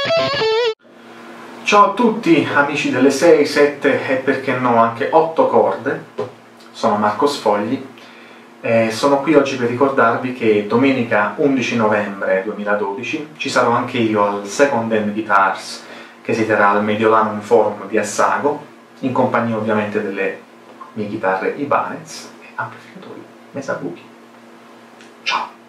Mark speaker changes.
Speaker 1: Ciao a tutti amici delle 6, 7 e perché no anche 8 corde, sono Marco Sfogli e sono qui oggi per ricordarvi che domenica 11 novembre 2012 ci sarò anche io al Second Hand Guitars che si terrà al Mediolanum Forum di Assago, in compagnia ovviamente delle mie chitarre Ibanez e amplificatori Mesa Boogie. Ciao!